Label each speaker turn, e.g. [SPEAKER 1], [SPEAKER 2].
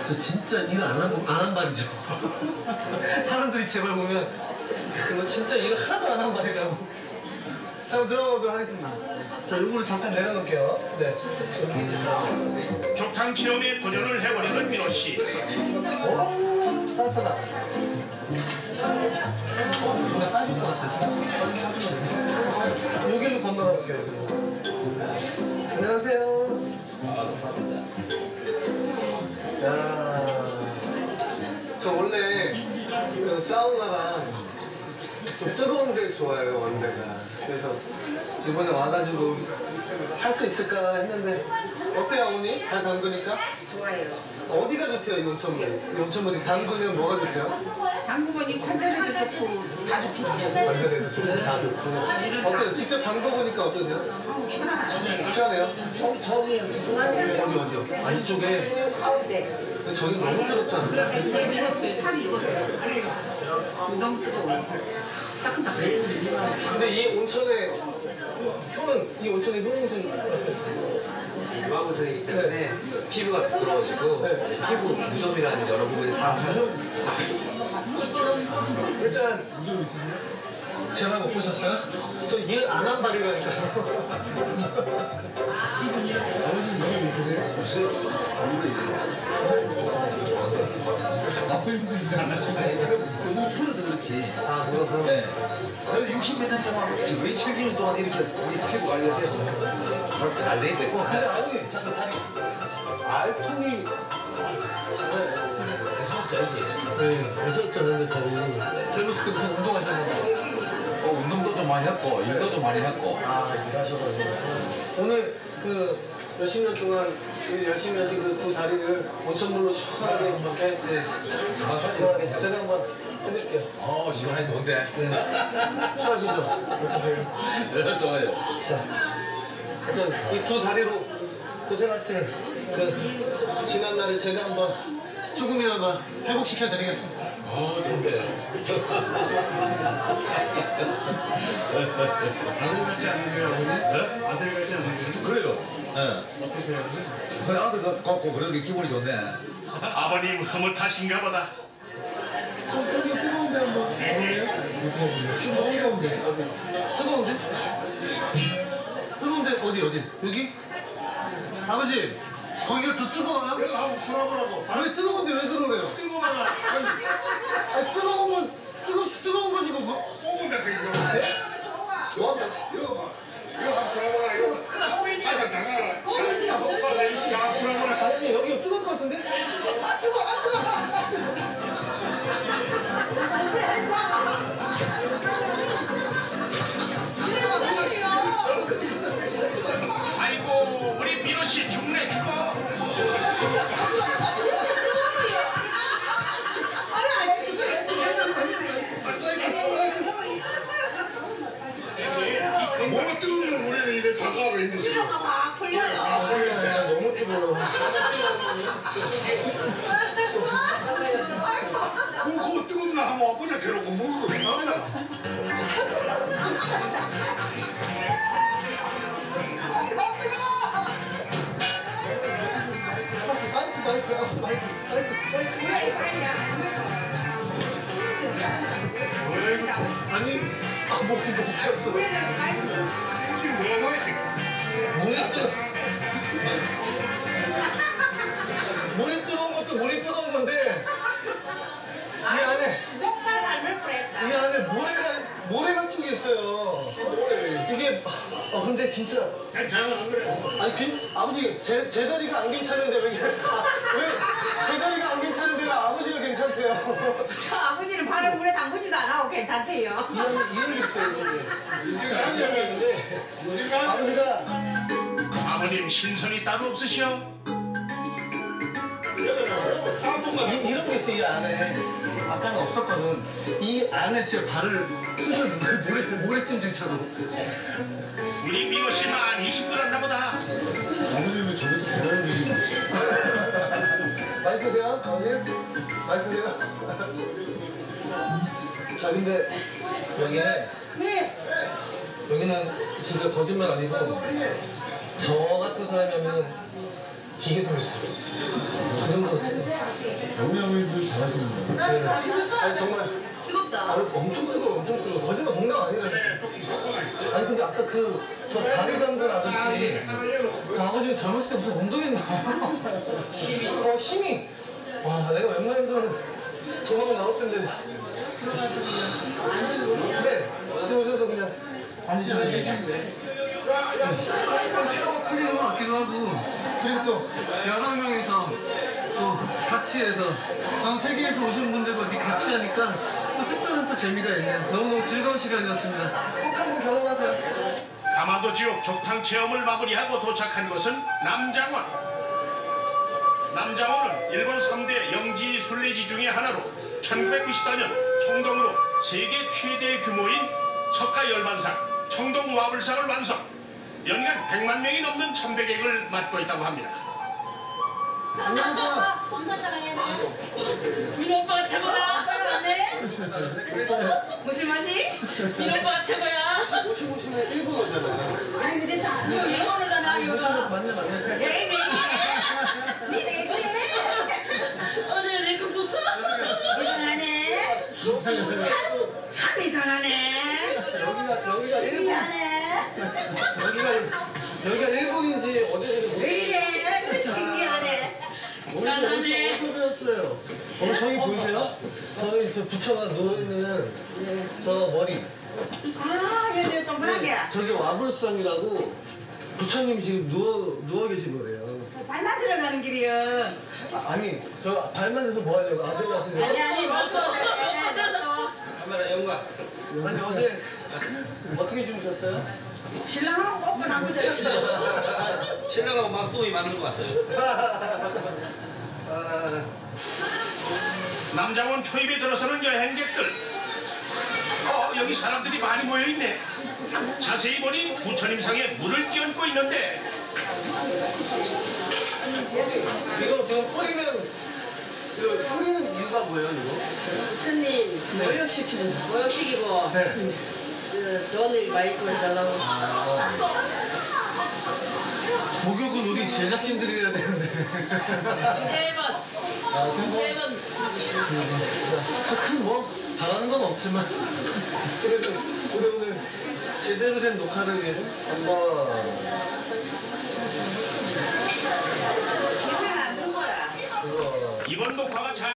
[SPEAKER 1] 저 진짜 일 안 한 말이죠. 사람들이 제발 보면 그거 진짜 일 하나도 안 한 말이라고. 자, 들어가도록 하겠습니다. 자, 요거를 잠깐 내려놓을게요. 네.
[SPEAKER 2] 족탕 체험에 도전을 해보려는 민호 씨.
[SPEAKER 1] 오, 따뜻하다. 물에 빠질 것 같아. 여기로 건너가 볼게요. 안녕하세요. 야, 저 원래 그 사우나가 좀 뜨거운 데 좋아해요, 원래가. 그래서 이번에 와가지고 할 수 있을까 했는데 어때요, 어머니? 다 담그니까?
[SPEAKER 3] 좋아요.
[SPEAKER 1] 어디가 좋대요, 이 온천물이? 이 온천물이 담그면 뭐가 좋대요?
[SPEAKER 3] 당구보니 관절에도 좋고 다 좋겠죠.
[SPEAKER 1] 관절에도 좋고 다 좋고. 어때요? 직접 담궈보니까 어떠세요? 시원해요? 어디요? 아, 이쪽에?
[SPEAKER 3] 가운데.
[SPEAKER 1] 근데 저기 너무 뜨겁잖아요.
[SPEAKER 3] 근데 익었어요. 살이 익었어요. 너무 뜨거워. 따끈따끈.
[SPEAKER 1] 근데 이 온천의 효능 좀
[SPEAKER 4] 유화물질이기 때문에 피부가 부드러워지고 피부 무좀이라는 여러 부분이 다
[SPEAKER 1] 일단 제 말 못 보셨어요? 저 일 안 한 발이라니까요.
[SPEAKER 4] 무슨 너무 풀어서 그렇지.
[SPEAKER 1] 아, 그래서?
[SPEAKER 4] 네. 60m 동안 지금 70년 동안 이렇게 우리 피부 관리를 해서 잘 돼 있거든요.
[SPEAKER 1] 근데 아버님, 잠깐 다리. 알통이. 네, 되셨잖아요, 다리. 젊었을 때부터 운동하셨는데.
[SPEAKER 4] 운동도 좀 많이 했고 일도 좀 많이 했고.
[SPEAKER 1] 아, 일하셔가지고. 오늘 몇십 년 동안 열심히 하신 그 두 다리를 온천물로 시원하게 이렇게 시원하게 제가 한번 해드릴게요.
[SPEAKER 4] 시원하게 좋은데.
[SPEAKER 1] 네. 시원하시죠? 어떠세요?
[SPEAKER 4] 좋아요.
[SPEAKER 1] 자, 일단 이 두 다리로 고생하실 그 지난 날을 제가 한번 조금이나마 회복시켜 드리겠습니다.
[SPEAKER 4] 좋은데.
[SPEAKER 2] 아들 같지 않으세요, 어머니? 아들 같지 않으세요?
[SPEAKER 4] 그래요. 네.
[SPEAKER 2] 어떠세요?
[SPEAKER 4] 그래 아들 같고 그러게 기분이 좋네.
[SPEAKER 2] 아버님 흐뭇하신가 보다.
[SPEAKER 1] 저기 뜨거운데 한번 볼래요? 뜨거운데? 뜨거운데? 뜨거운데 어디? 여기? 아버지, 거기가 더 뜨거워요?
[SPEAKER 2] 내가 한번 풀어보라고.
[SPEAKER 1] 왜 뜨거운데 왜 들어오래요?
[SPEAKER 2] 뜨거워봐.
[SPEAKER 1] 아니, 뜨거운 거지, 이거 뭐?
[SPEAKER 2] 뽑은다, 그 이거.
[SPEAKER 1] 뭐한다?
[SPEAKER 2] 이거 봐. 이거 한번 풀어보라, 이거. 아까 나가라. 야, 풀어보라.
[SPEAKER 1] 아니, 여기 뜨거울 것 같은데? 아, 뜨거워!
[SPEAKER 2] 아이고, 우리 민호 씨 죽네, 죽어. 뭐가 뜨거운 걸 우리는 이래 다가와 있는 거지.
[SPEAKER 5] 피로가 막 풀려요.
[SPEAKER 1] 너무 뜨거워.
[SPEAKER 2] 그거 뜨겁나 하면 아버지 데려고 먹고 나온다.
[SPEAKER 1] 아니, 목이 멈췄어.
[SPEAKER 2] 지금 뭐라고 해?
[SPEAKER 1] 물이 뜨거운 것도 물이 뜨거운 건데 이 안에 모래 같은 게 있어요. 이게 근데 진짜
[SPEAKER 2] 괜찮아, 안 그래?
[SPEAKER 1] 아니 아버지 제 다리가 안 괜찮은데 왜 제 다리가 안 괜찮은데 왜 아버지가 괜찮대요?
[SPEAKER 5] 저 아버지는 발을 물에 담그지도 안 하고 괜찮대요.
[SPEAKER 1] 이유를 있어요. 이게 아버지가
[SPEAKER 2] 아버님 신선이 따로 없으셔?
[SPEAKER 1] 이런 게 있어. 이 안에 아까는 없었거든. 이 안에 진짜 발을 쑤셔 모래찜질처럼.
[SPEAKER 2] 우리 민호 씨 많이 힘들었나 보다.
[SPEAKER 1] 아버님은 저기서 대단한 일이 맛있으세요? 아버님? 맛있으세요? 아 근데 여기는 진짜 거짓말 아니고 저 같은 사람이면 기계 생겼어요. 그 정도
[SPEAKER 6] 어머니도 잘하시는 거예요.
[SPEAKER 1] 아니 정말
[SPEAKER 5] 뜨겁다.
[SPEAKER 1] 엄청 뜨거워 엄청 뜨거워 거짓말 농담 아니라니까. 아니 근데 아까 저 다리 담근 아저씨 그 아버지는 젊었을 때 무슨 운동했나 힘이 와 내가 웬만해서는 도망 나올 텐데 네 지금 오셔서 그냥 앉으시면 돼요. 피로가 풀리는 것 같기도 하고 그리고 또 여러 명이서 또 같이 해서 전 세계에서 오신 분들과 이렇게 같이 하니까 또 색다른 또 재미가 있는 너무너무 즐거운 시간이었습니다. 꼭 한번 경험하세요.
[SPEAKER 7] 가마도 지옥 족탕 체험을 마무리하고 도착한 곳은 남장원. 남장원은 일본 3대 영지 순례지 중의 하나로 1994년 청동으로 세계 최대 규모인 석가 열반상, 청동 와불상을 완성. 연간 100만 명이 넘는 참배객을 맡고 있다고 합니다.
[SPEAKER 1] 안녕하세요.
[SPEAKER 5] 민호 오빠가 최고다. 네? 무슨 맛이? 민호 오빠가 최고야.
[SPEAKER 1] 오시면 일본어잖아요.
[SPEAKER 5] 아니 근데 이거 영어로잖아 이거.
[SPEAKER 1] 맞네.
[SPEAKER 5] 네 어제 내거 봤어? 이상하네. 참 이상하네.
[SPEAKER 1] 여기가 일본.
[SPEAKER 5] 신기하네.
[SPEAKER 1] 여기가 일본인지 어디인지
[SPEAKER 5] 왜 이래? 신기하네.
[SPEAKER 1] 모르겠어요. 어디서 배웠어요? 저기 보이세요? 저희 저 부처가 누워있는 저 머리.
[SPEAKER 5] 아 여기 동그란 게.
[SPEAKER 1] 저기 와불상이라고 부처님 지금 누워 계신 거래요.
[SPEAKER 5] 발만 들어가는 길이요.
[SPEAKER 1] 아니 저 발만 해서 뭐 하려고 아들 같은
[SPEAKER 5] 아니 로또.
[SPEAKER 1] 카메라 영광. 아니 어제 어떻게 주무셨어요?
[SPEAKER 5] 신랑하고 오빠 나고 들었어.
[SPEAKER 4] 신랑하고 막둥이 만들고 왔어요.
[SPEAKER 7] 남장원 초입에 들어서는 여행객들. 여기 사람들이 많이 모여있네. 자세히 보니 부처님 상에 물을 끼얹고 있는데
[SPEAKER 1] 이거 지금 뿌리는 뿌리는 이유가 뭐예요 이거?
[SPEAKER 8] 부처님
[SPEAKER 1] 모욕시키는.
[SPEAKER 8] 모욕시키고
[SPEAKER 1] 네.
[SPEAKER 8] 돈을 많이 벌달라고.
[SPEAKER 1] 목욕은 우리 제작진들이 해야 되는데.
[SPEAKER 8] 세 번.
[SPEAKER 1] 큰 뭐 바라는 건 없지만 그래도 우리 오늘 제대로 된 녹화를 위해서 한번
[SPEAKER 5] 계산 안준 거야.
[SPEAKER 1] 그거
[SPEAKER 7] 이번 녹화가 잘